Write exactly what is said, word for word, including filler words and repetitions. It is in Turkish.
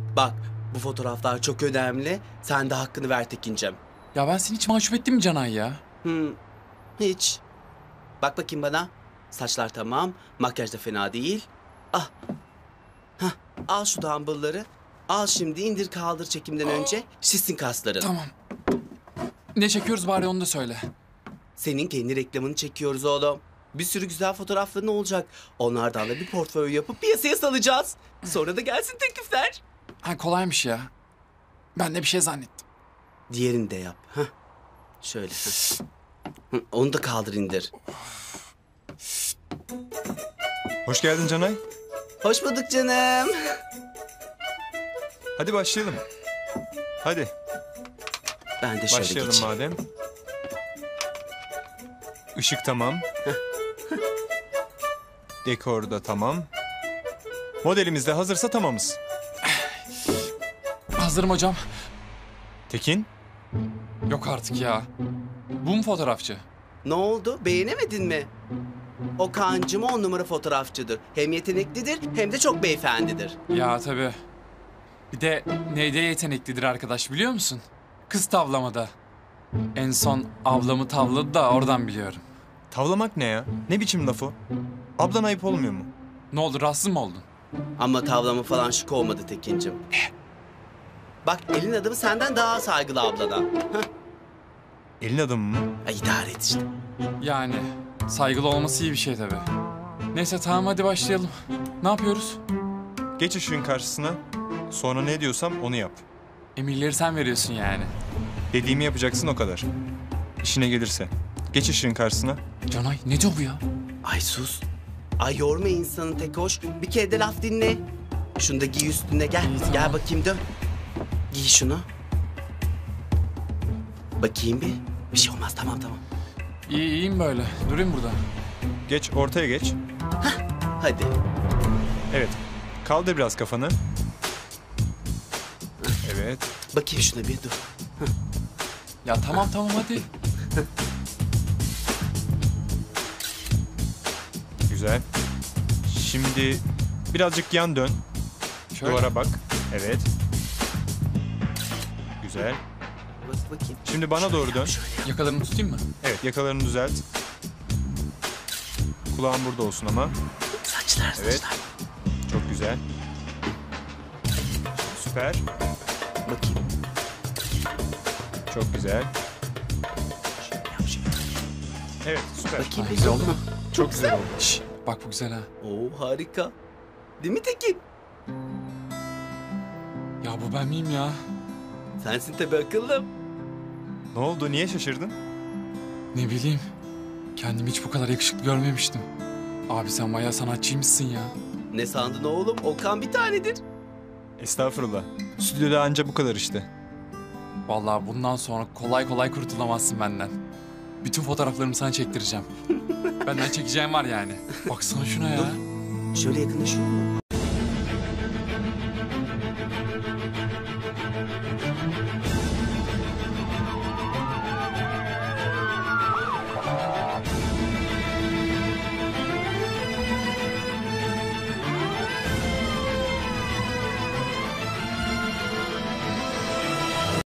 Bak bu fotoğraflar çok önemli. Sen de hakkını ver Tekin'cim. Ya ben seni hiç mahcup ettim mi Canay ya? Hmm, hiç. Bak bakayım bana. Saçlar tamam. Makyaj da fena değil. Ah. Hah, al şu dumbbellları. Al şimdi indir kaldır çekimden önce. Şişsin kasların. Tamam. Ne çekiyoruz bari onu da söyle. Senin kendi reklamını çekiyoruz oğlum. Bir sürü güzel fotoğrafların olacak. Onlardan da bir portföy yapıp piyasaya salacağız. Sonra da gelsin teklifler. Ha kolaymış ya. Ben de bir şey zannettim. Diğerini de yap. Hah. Şöyle. Hah. Hı, onu da kaldır indir. Hoş geldin Canay. Hoş bulduk canım. Hadi başlayalım. Hadi Ben de şöyle başlayalım geçeyim. madem. Işık tamam. Dekor da tamam. Modelimiz de hazırsa tamamız. Hazırım hocam. Tekin, Yok artık ya. Bu mu fotoğrafçı? Ne oldu? Beğenemedin mi? O kancım on numara fotoğrafçıdır. Hem yeteneklidir hem de çok beyefendidir. Ya tabii. Bir de neyde yeteneklidir arkadaş biliyor musun? Kız tavlamada. En son ablamı tavladı da oradan biliyorum. tavlamak ne ya? Ne biçim laf o? Ablan ayıp olmuyor mu? Ne oldu rahatsız mı oldun? Ama tavlama falan şık olmadı Tekin'cim. Bak elin adamı senden daha saygılı ablana. Hah. Elin adamı mı? Ay, idare et işte. Yani saygılı olması iyi bir şey tabii. Neyse tamam hadi başlayalım. Ne yapıyoruz? Geç ışığın karşısına. Sonra ne diyorsam onu yap. Emirleri sen veriyorsun yani. Dediğimi yapacaksın o kadar. İşine gelirse. Geç ışığın karşısına. Canay ne diyor bu ya? Ay sus. Ay yorma insanı tek hoş. Bir kere de laf dinle. Şunu da giy üstüne gel. İyi, tamam. Gel bakayım dön. Giy şunu. Bakayım bir. Bir şey olmaz tamam tamam. İyi iyiyim böyle. Durayım burada. Geç ortaya geç. Hadi. Evet. Kaldır biraz kafanı. Evet. Bakayım şuna bir dur. Ya tamam tamam hadi. Güzel. Şimdi birazcık yan dön. Şöyle. Duvara bak. Evet. Güzel. Bak bakayım. Şimdi bana doğru dön. Yakalarını tutayım mı? Evet, yakalarını düzelt. Kulağın burada olsun ama. Saçlar Evet. saçlar. Çok güzel. Süper. Bakayım. Çok güzel. Şöyle yap şöyle. Evet, süper. Bakayım Ay, bir güzel oldu mu? Çok güzel oldu. Şş, bak bu güzel ha. Oo harika. Değil mi Tekin? Ya bu ben miyim ya? Sensin tabii akıllım. Ne oldu? Niye şaşırdın? Ne bileyim. Kendimi hiç bu kadar yakışıklı görmemiştim. Abi sen bayağı sanatçıymışsın ya. Ne sandın oğlum? Okan bir tanedir. Estağfurullah. Stüdyoda anca bu kadar işte. Vallahi bundan sonra kolay kolay kurtulamazsın benden. Bütün fotoğraflarımı sana çektireceğim. Benden çekeceğim var yani. Baksana şuna ya. Şöyle yakınlaşıyor mu?